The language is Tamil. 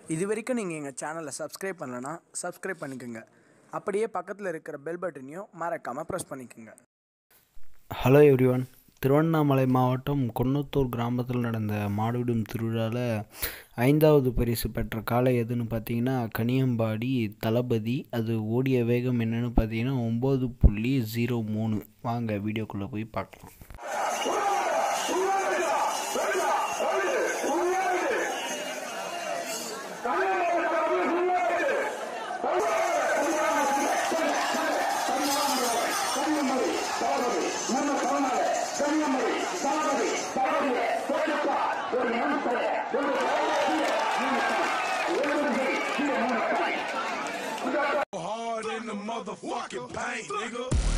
இது வரைக்கும் நீங்கள் எங்கள் சேனலை சப்ஸ்கிரைப் பண்ணலன்னா சப்ஸ்கிரைப் பண்ணிக்கோங்க. அப்படியே பக்கத்தில் இருக்கிற பெல் பட்டனையும் மறக்காமல் ப்ரெஸ் பண்ணிக்கோங்க. Hello everyone. திருவண்ணாமலை மாவட்டம் குன்னத்தூர் கிராமத்தில் நடந்த மாடுவிடும் திருவிழாவில் 5வது பரிசு பெற்ற காளை எதுன்னு பார்த்தீங்கன்னா கனியம்பாடி தளபதி. அது ஓடிய வேகம் என்னென்னு பார்த்தீங்கன்னா 9.03. வாங்க வீடியோக்குள்ளே போய் பார்க்கலாம். Hard in the motherfucking paint, nigga.